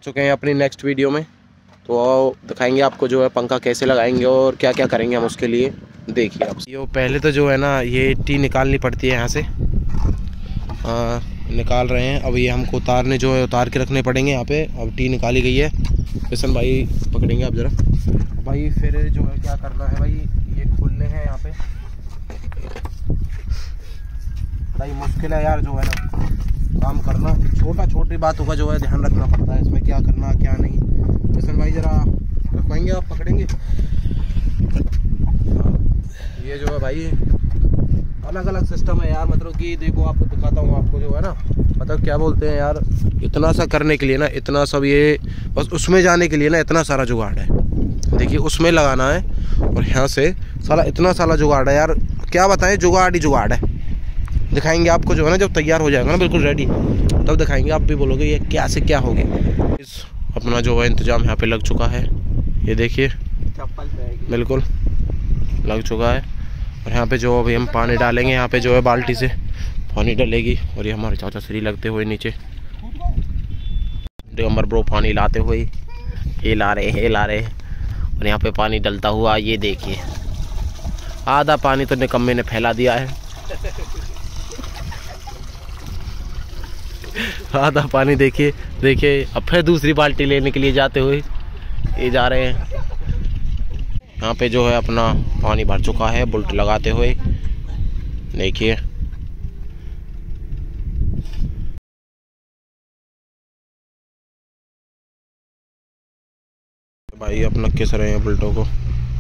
चुके हैं अपनी नेक्स्ट वीडियो में, तो दिखाएंगे आपको जो है पंखा कैसे लगाएंगे और क्या क्या करेंगे हम उसके लिए। देखिए आप ये पहले तो जो है ना ये टी निकालनी पड़ती है यहाँ से, निकाल रहे हैं। अब ये हमको उतारने जो है उतार के रखने पड़ेंगे यहाँ पे। अब टी निकाली गई है, किशन भाई पकड़ेंगे आप ज़रा भाई। फिर जो है क्या करना है भाई, ये खोलने हैं यहाँ पे भाई। मुश्किल है यार जो है ना काम करना, छोटी बातों का जो है ध्यान रखना पड़ता है इसमें, क्या करना क्या नहीं। किशन भाई ज़रा रखवाएंगे, आप पकड़ेंगे। ये जो है भाई अलग अलग सिस्टम है यार, मतलब कि देखो आपको दिखाता हूँ आपको जो है ना, मतलब क्या बोलते हैं यार, इतना सा करने के लिए ना, इतना सब ये बस उसमें जाने के लिए ना इतना सारा जुगाड़ है। देखिए उसमें लगाना है और यहाँ से साला इतना सारा जुगाड़ है यार, क्या बताएं, जुगाड़ ही जुगाड़ है। दिखाएंगे आपको जो है ना, जब तैयार हो जाएगा ना बिल्कुल रेडी, तब दिखाएंगे, आप भी बोलोगे ये क्या से क्या हो गया। इस अपना जो है इंतजाम यहाँ पे लग चुका है, ये देखिए बिल्कुल लग चुका है। और यहाँ पे जो अभी हम पानी डालेंगे, यहाँ पे जो है बाल्टी से पानी डलेगी। और ये हमारे चाचा श्री लगते हुए नीचे, दिगंबर ब्रो पानी लाते हुए ये ला रहे। और यहाँ पे पानी डलता हुआ ये देखिए, आधा पानी तो निकम्मे ने फैला दिया है। आधा पानी देखिए। अब फिर दूसरी बाल्टी लेने के लिए जाते हुए ये जा रहे हैं। यहाँ पे जो है अपना पानी भर चुका है बुल्ट लगाते हुए, देखिए। भाई अपना किस रहे हैं बुल्टों को।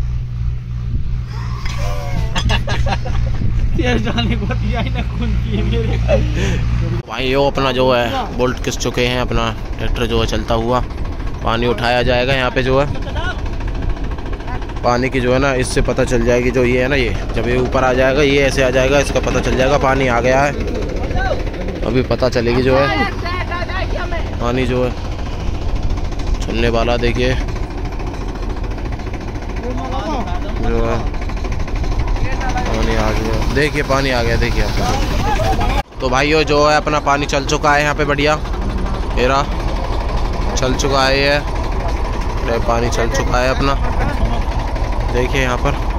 भाई यो अपना जो है बोल्ट किस चुके हैं, अपना ट्रैक्टर जो है चलता हुआ। पानी उठाया जाएगा यहाँ पे जो है, पानी की जो है ना इससे पता चल जाएगी, जो ये है ना, ये जब ये ऊपर आ जाएगा, ये ऐसे आ जाएगा, इसका पता चल जाएगा पानी आ गया है। अभी पता चलेगी जो है पानी जो है चलने वाला। देखिए जो है पानी आ गया, देखिए पानी आ गया, देखिए आप। तो भाइयों जो है अपना पानी चल चुका है यहाँ पे, बढ़िया मेरा चल चुका है, ये पानी चल चुका है अपना, देखिए यहाँ पर।